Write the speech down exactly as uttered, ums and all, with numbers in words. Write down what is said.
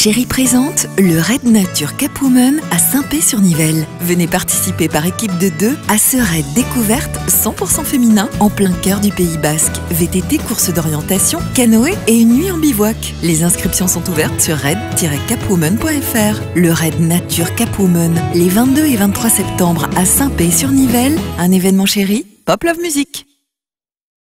Chéri présente le Raid Nature Cap Women à Saint-Pé-sur-Nivelle. Venez participer par équipe de deux à ce raid découverte cent pour cent féminin en plein cœur du Pays Basque. V T T, course d'orientation, canoë et une nuit en bivouac. Les inscriptions sont ouvertes sur raid tiret capwomen point f r. Le Raid Nature Cap Women, les vingt-deux et vingt-trois septembre à Saint-Pé-sur-Nivelle. Un événement Chéri, Pop Love Music.